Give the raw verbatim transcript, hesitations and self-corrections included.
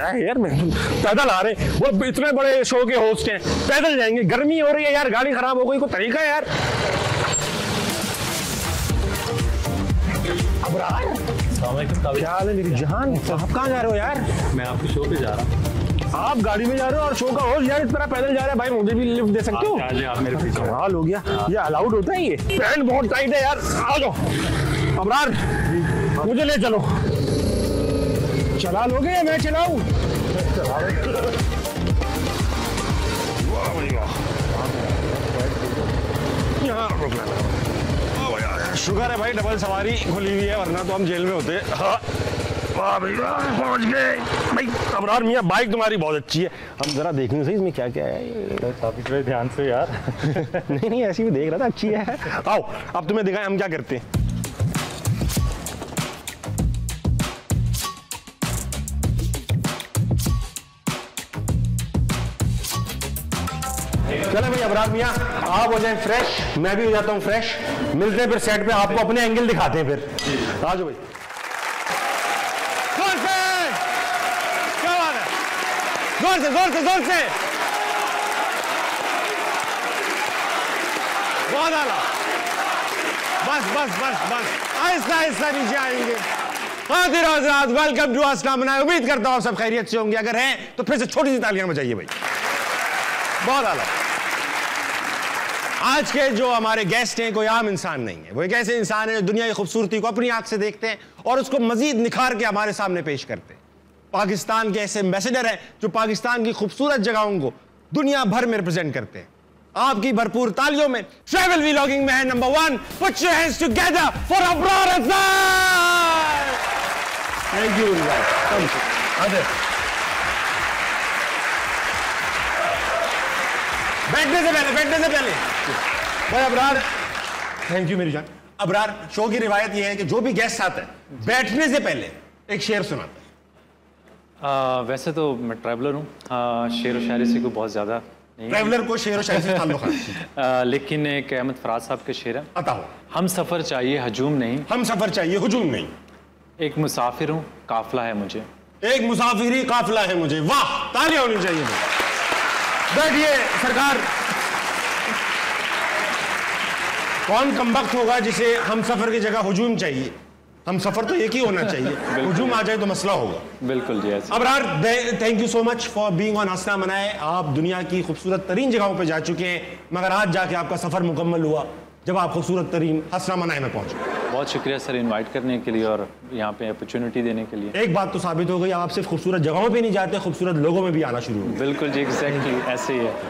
क्या है यार, मैं पैदल आ रहे, वो इतने बड़े शो के होस्ट हैं, पैदल जाएंगे, गर्मी हो रही है यार, गाड़ी खराब हो गई, कोई तरीका है यार। क्या हाल है मेरी जान, आप कहाँ जा रहे हो यार? मैं आपके शो पे जा रहा हूँ। आप गाड़ी में जा रहे हो और शो का होस्ट यार इस तरह पैदल जा रहा है, भाई मुझे भी लिफ्ट दे सकते हो? आप मेरे पीछे। हाल हो गया, ये अलाउड होता है? ये पैंट बहुत टाइट है यार, आ जाओ। अबरार मुझे ले चलो। चला लोगे या मैं चलाऊं? यहाँ शुगर है भाई, डबल सवारी खुली हुई है, वरना तो हम जेल में होते। हाँ वाह भाई पहुंच गए भाई। अबरार मियाँ बाइक तुम्हारी बहुत अच्छी है, हम जरा देखेंगे सही इसमें क्या क्या है। काफी ध्यान से यार। नहीं नहीं ऐसी भी देख रहा था, अच्छी है। आओ अब तुम्हें दिखाएं हम क्या करते हैं। चलो भाई अबरार मियाँ आप हो जाए फ्रेश, मैं भी हो जाता हूँ फ्रेश, मिलते हैं फिर सेट पे, आपको अपने एंगल दिखाते हैं फिर। आ जाओ भाई। जोर से, क्या बात है, जोर से जोर से जोर से, बहुत आला, बस बस बस बस आहिस्ता आहिस्ता नीचे आएंगे। खातिर हज़रात वेलकम टू अस्सलाम मनाए, उम्मीद करता हूँ सब खैरियत से होंगे, अगर हैं तो फिर से छोटी सी तालियां बजाइए भाई, बहुत आला। आज के जो हमारे गेस्ट हैं कोई आम इंसान नहीं है, वो एक ऐसे इंसान है जो दुनिया की खूबसूरती को अपनी आंख से देखते हैं और उसको मजीद निखार के हमारे सामने पेश करते हैं। पाकिस्तान के ऐसे एम्बेसडर हैं जो पाकिस्तान की खूबसूरत जगहों को दुनिया भर में रिप्रेजेंट करते हैं। आपकी भरपूर तालियों में ट्रैवल व्लॉगिंग में है number one, put your hands together for Abrar Azhar. Thank you. बैठने से पहले बैठने से पहले भाई अबरार, थैंक यू मेरी जान। अबरार शो की रिवायत यह है कि जो भी गेस्ट आता है बैठने से पहले एक शेर सुनाता है। वैसे तो मैं ट्रैवलर हूँ, शेर व शायरी से कोई बहुत ज़्यादा नहीं, ट्रैवलर को शेर व शायरी से ताल्लुक है। लेकिन एक अहमद फराज साहब के शेर है, आता हो, हम सफ़र चाहिए हजूम नहीं, हम सफ़र चाहिए हुजूम नहीं, एक मुसाफिर हूँ काफिला है मुझे, एक मुसाफिरी काफिला है मुझे। वाह तालियां होनी चाहिए। बैठिए सरकार। कौन कमबख्त होगा जिसे हम सफर की जगह हुजूम चाहिए? हम सफर तो एक ही होना चाहिए, हुजूम आ जाए तो मसला होगा। बिल्कुल जी। Abrar thank you so much for being on हंसना मनाए। आप दुनिया की खूबसूरत तरीन जगहों पे जा चुके हैं, मगर आज जाके आपका सफर मुकम्मल हुआ जब आप खूबसूरत तरीन हंसना मनाए में पहुंचे। बहुत शुक्रिया सर इनवाइट करने के लिए और यहाँ पे अपॉर्चुनिटी देने के लिए। एक बात तो साबित हो गई, आप सिर्फ खूबसूरत जगहों पे नहीं जाते, खूबसूरत लोगों में भी आना शुरू हो गए। बिल्कुल जी, एग्जैक्टली ऐसे ही है।